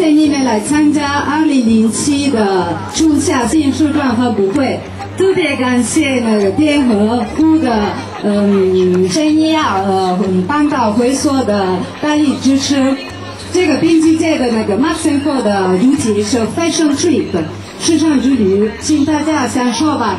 谢你们来参加2007的初夏新书专访舞会，特别感谢那个天河湖的生意半岛会所的大力支持。这个编辑界的那个 Maxenco 的主题是 Fashion Trip 时尚之旅，请大家享受吧。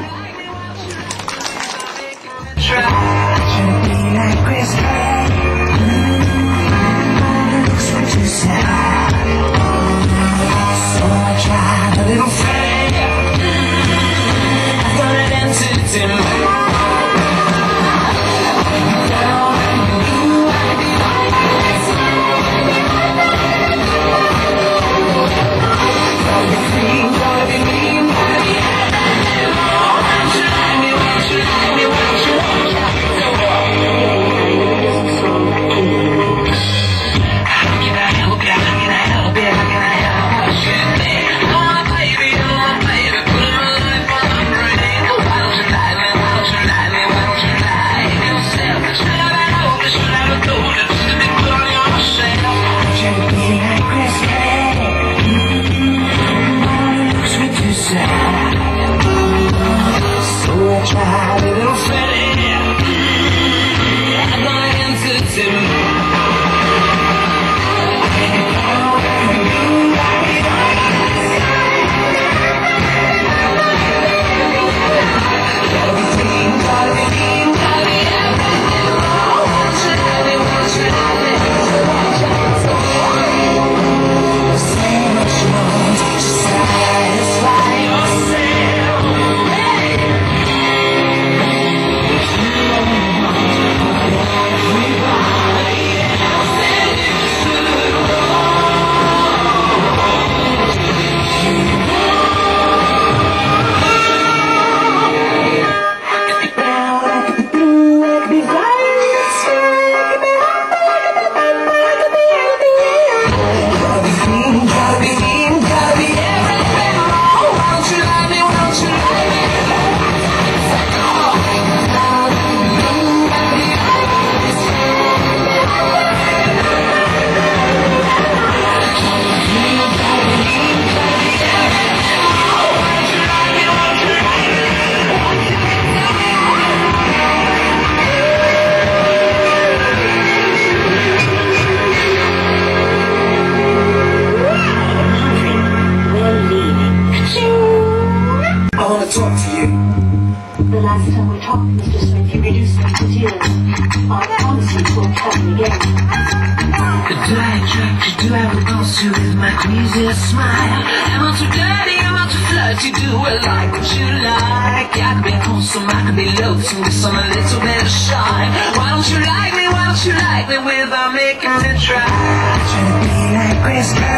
The last time we talked, Mr. Smith, you reduced me to tears. I promise you it won't happen again. Do I attract you? Do I repulse you with my craziest smile? Am I too dirty? Am I too flirty? Do I like what you like? I could be wholesome, I could be loathsome, but some a little bit shy. Why don't you like me? Why don't you like me without making me try? I try to be like Chris Brown.